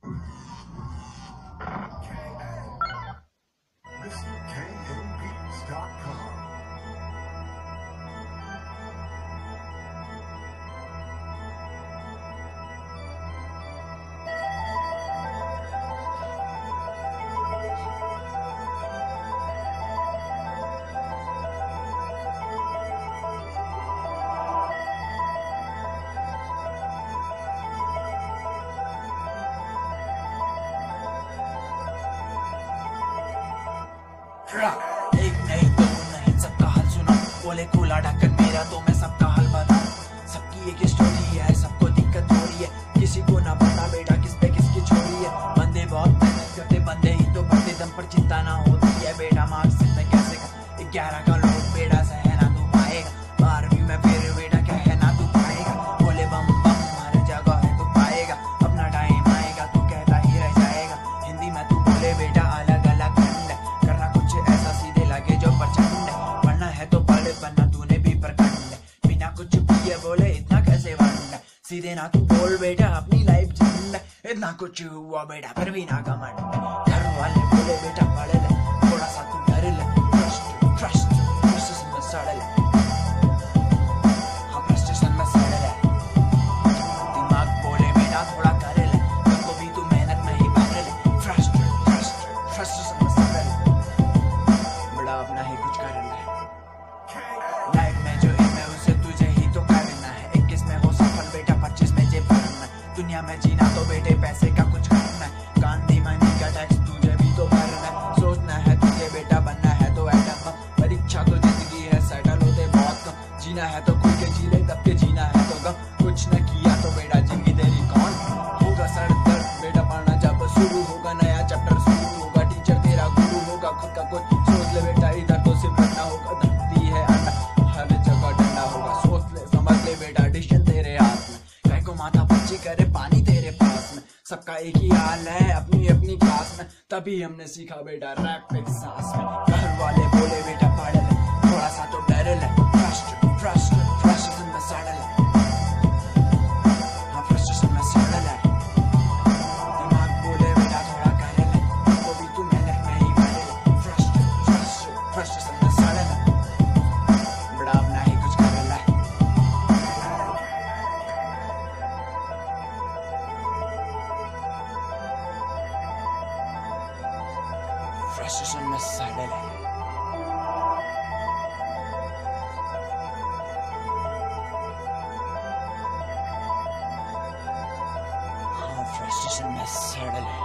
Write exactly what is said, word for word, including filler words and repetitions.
Mister K M Beats dot com. एक नहीं दो नहीं सबका हाल सुना, बोले खुला ढक्कन मेरा तो मैं सबका हाल बताऊं। सबकी एक स्टोरी है, सबको दिक्कत हो रही है, किसी को ना पता बेटा किस पे किसकी चोरी है। बंदे बहुत मेहनत करते, बंदे ही तो बढ़ते, दम पर चिंता ना होती है बेटा मार्क्स में कैसे का ग्यारह का लोड बेटा सहना तू पाएगा, बारहवीं में फिर बेटा कहना तू पाएगा। बोले बम बम हर जगह है तू पाएगा, अपना टाइम आएगा तू कहता ही रह जाएगा। हिंदी में तू बोले बेटा अलग अलग खंड, करना कुछ ऐसा सीधे लगे जो प्रचंड। पढ़ना है तो पढ़ बनना तूने भी प्रखंड, बिना कुछ पिए बोले इतना कैसे वंड। सीधे ना तू बोल बेटा अपनी लाइफ झंड, इतना कुछ हुआ बेटा फिर भी ना घमंड। घर वाले बोले बेटा पढ़ ले, थोड़ा सा तू डर ले, ट्रस्ट ट्रस्ट ट्रस्ट में सड़ ले, हाँ फ्रस्ट्रेशन में सड़ ले। दिमाग बोले बेटा थोड़ा कर ले, तुमको भी तू मेहनत में ही भर ले, फ्रस्ट फ्रस्ट फ्रस्ट्रेशन में सड़ ले, बड़ा अपना ही कुछ कर ले। लाइफ में जो एम है उसे तुझे ही तो करना है, इक्कीस में हो सफल बेटा पच्चीस में जेब भरना है। दुनिया में जीना तो बेटे पैसे का कुछ करना है, गांधी मनी का टैक्स तुझे भी तो भरना है। सोचना है तुझे बेटा बनना है तो एटम बम, परीक्षा तो जिंदगी है सेटल होते बहुत कम। जीना है तो खुल के जी ले तब के जीना है तो गम, कुछ न किया तो बेटा जिंदगी तेरी कौन होगा। सर दर्द बेटा पढ़ना जब शुरू होगा, नया चैप्टर शुरू होगा, टीचर तेरा गुरु होगा। खुद का कुछ सोच ले बेटा, इधर तो सिर्फ पढ़ना होगा, धरती है अंडा हर जगह डंडा होगा। सोच ले समझ ले बेटा डिसीजन तेरे हाथ में, कह को माथा पच्ची करे पानी तेरे पास में। सबका एक ही हाल है अपनी अपनी क्लास में, तभी हमने सीखा बेटा रैप एक सांस में। घर वाले बोले बेटा पढ़ ले, थोड़ा सा तो डर ले, ट्रस्ट ट्रस्ट फ्रस्ट्रेशन में सड़ ले, हाँ फ्रस्ट्रेशन में सड़ ले। दिमाग बोले बेटा थोड़ा कर ले, तुमको भी तू मेहनत में ही भर ले, फ्रस्ट फ्रस्ट फ्रस्ट्रेशन में सड़ ले, बड़ा अपना ही कुछ कर ले। फ्रस्ट्रेशन में सड़ ले, हाँ फ्रस्ट्रेशन में सड़ ले।